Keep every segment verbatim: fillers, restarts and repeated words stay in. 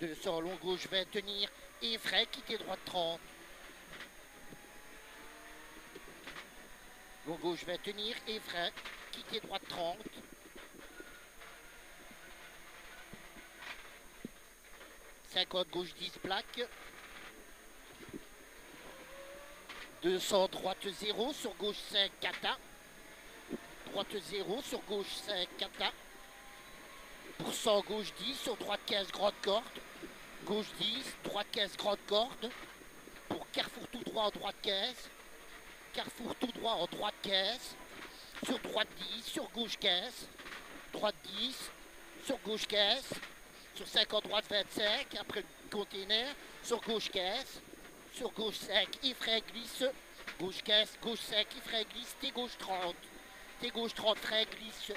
deux cents, long gauche vingt, tenir, et frais, quitter droite trente. Long gauche vingt, tenir, et frais, quitter droite trente. cinquante, gauche dix, plaque. deux cents, droite zéro, sur gauche cinq, kata. Droite zéro, sur gauche cinq, kata. Pour cent, gauche dix, sur droite quinze, grande corde. Gauche dix, droite quinze, grande corde. Pour carrefour tout droit en droite quinze. Carrefour tout droit en droite quinze. Sur droite dix, sur gauche quinze. Droite dix, sur gauche quinze. Sur cinquante, droite vingt-cinq. Après le container. Sur gauche quinze. Sur gauche cinq, il frein glisse. Gauche quinze, gauche cinq, il frein glisse. T gauche trente. T gauche trente, frein glisse.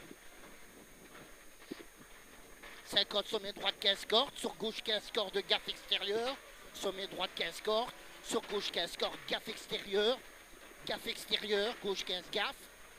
cinquante, sommet droite quinze cordes. Sur gauche quinze cordes, gaffe extérieure. Sommet droite quinze cordes. Sur gauche quinze cordes, gaffe extérieure. Gaffe extérieure, gauche quinze, gaffe.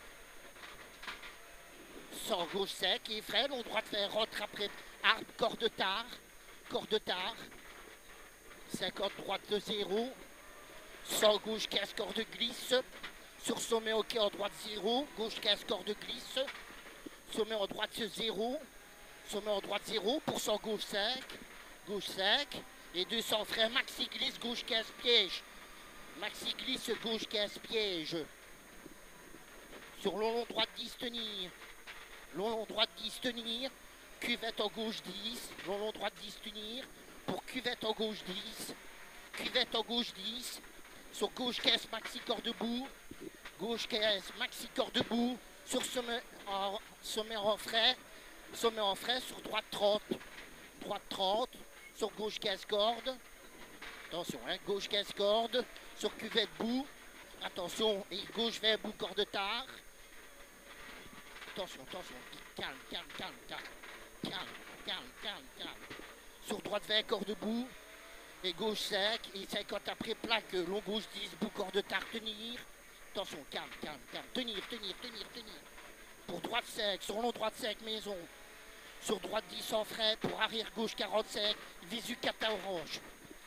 cent, gauche cinq, il freine. On droite fait rentre après arbre, corde tard. Corde tard. cinquante, droite zéro. cent, gauche quinze, corde glisse. Sur sommet ok en droite zéro. Gauche quinze, corde glisse. Sommet en droite zéro. Sommet en droite zéro. Pour cent, gauche cinq. Gauche cinq. Et deux cents, frein, maxi glisse, gauche quinze, piège. Maxi glisse, gauche quinze, piège. Sur long, long, droite dix, tenir. Long, long, droite dix, tenir. Cuvette en gauche dix. Long, long, droite dix, tenir. Pour cuvette en gauche dix. Cuvette en gauche dix. Sur gauche quinze, maxi corps debout. Gauche quinze, maxi corps debout. Sur sommet en, sommet en frais. Sommet en frais sur droite trente. Droite trente. Sur gauche quinze cordes. Attention, hein, gauche quinze cordes. Sur cuvette bout. Attention, et gauche vingt bout, corde tard. Attention, attention. Calme, calme, calme, calme. Calme, calme, calme, calme. Sur droite vingt, corde bout. Et gauche cinq. Et cinquante après plaque. Long gauche dix, bout, corde tard, tenir. Attention, calme, calme, calme. Tenir, tenir, tenir, tenir. Pour droite cinq. Sur long droite cinq, maison. Sur droite dix en frein. Pour arrière gauche quarante-cinq. Visu kata orange.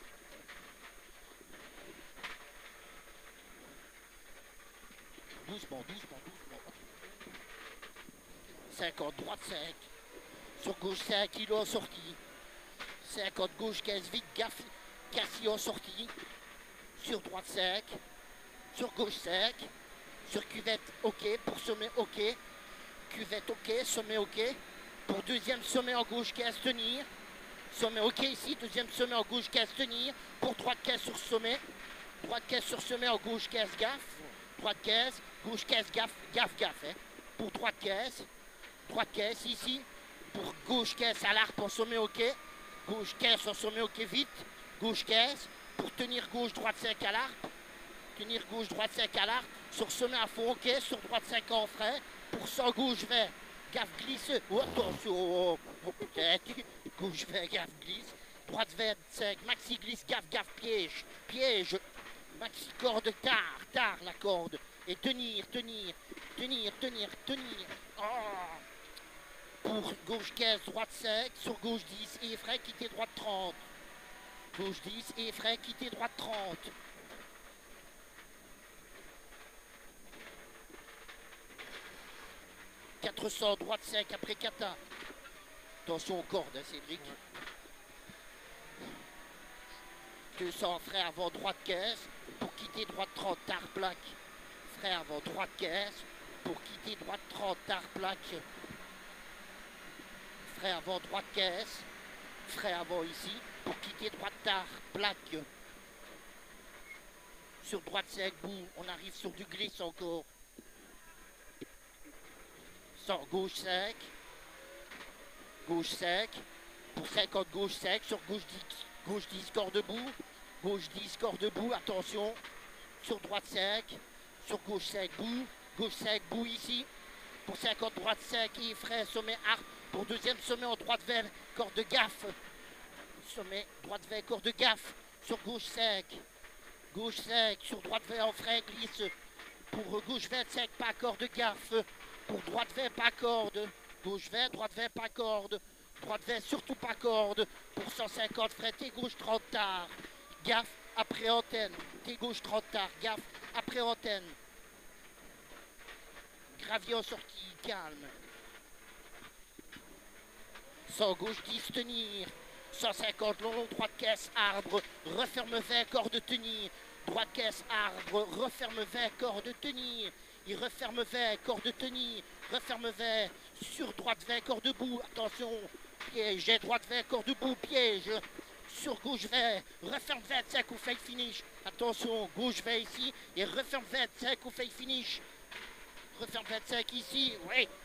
Doucement, doucement, doucement. cinquante, droite cinq. Sur gauche cinq, kilo en sortie. cinquante, gauche quinze, vite, gaffe. Cassis en sortie. Sur droite cinq. Sur gauche cinq. Sur cuvette, ok. Pour sommet, ok. Cuvette, ok. Sommet, ok. Pour deuxième sommet en gauche quinze, tenir. Sommet, ok ici. Deuxième sommet en gauche quinze, tenir. Pour droite quinze sur sommet. Droite quinze sur sommet en gauche quinze, gaffe. Droite quinze. Gauche quinze, gaffe, gaffe, gaffe. Hein. Pour droite quinze. Droite quinze ici. Pour gauche quinze à l'arc en sommet, ok. Gauche quinze en sommet, ok, vite. Gauche quinze. Pour tenir gauche, droite cinq à l'arc. Tenir gauche, droite cinq à l'arc. Sur sommet à fond, ok. Sur droite cinq en frein. Pour cent, gauche vingt. Gaffe glisse. Oh, attention. Oh, peut-être. Gauche vingt, gaffe glisse. Droite vingt-cinq. Maxi glisse, gaffe, gaffe, piège. Piège. Maxi corde, tard, tard la corde. Et tenir, tenir, tenir, tenir, tenir. Oh. Pour gauche quinze, droite cinq, sur gauche dix, et frein, quitter droite trente. Gauche dix, et frein, quitter droite trente. quatre cents, droite cinq, après kata. Attention aux cordes, hein, Cédric. deux cents, frein avant droite quinze, pour quitter droite trente, tard plaque. Frein avant droite quinze, pour quitter droite trente, tard plaque. Frein avant droite quinze, frein avant ici, pour quitter droite tard, plaque. Sur droite cinq, bout, on arrive sur du glisse encore. Sort gauche cinq, gauche cinq, pour cinquante gauche cinq, sur gauche dix, gauche dix, corps debout, gauche dix, corps debout, attention, sur droite cinq, sur gauche cinq, bout, gauche cinq, bout ici, pour cinquante droite cinq, et frein, sommet arc, pour deuxième sommet en droite vingt, corps de gaffe, sommet, droite vingt, corps de gaffe, sur gauche cinq, gauche cinq, sur droite vingt en frein, glisse, pour gauche vingt-cinq, pas corps de gaffe, pour droite vingt, pas corde, gauche vingt, droite vingt, pas corde, droite vingt, surtout pas corde, pour cent cinquante frein, T gauche trente tard, gaffe, après antenne, T gauche trente tard, gaffe, après antenne, gravier en sortie, calme, cent gauche dix, tenir, cent cinquante long, long, droite caisse, arbre, referme vingt, corde tenir, droite caisse, arbre, referme vingt, corde tenir, il referme vingt, corde tenir, referme vingt, sur droite vingt, corde debout, attention, piège, droite vingt, corde debout, piège, sur gauche vingt, referme vingt-cinq ou fail finish, attention, gauche vingt ici, et referme vingt-cinq ou fail finish, referme vingt-cinq ici, oui,